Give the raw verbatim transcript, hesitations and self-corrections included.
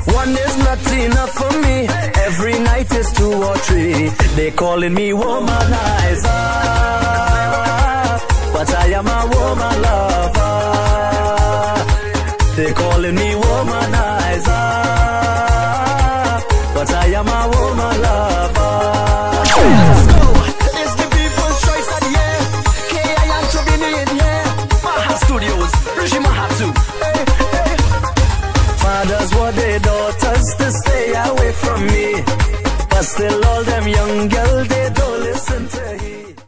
One is not enough for me. Every night is two or three. They calling me womanizer, but I am a woman lover. They calling me womanizer, but I am a woman lover. Let's go. It's the people's choice of the year. K I am to be in here. Maha Studios, Regime Hatu. Hey, hey. Fathers want their daughters to stay away from me, but still all them young girls, they don't listen to he.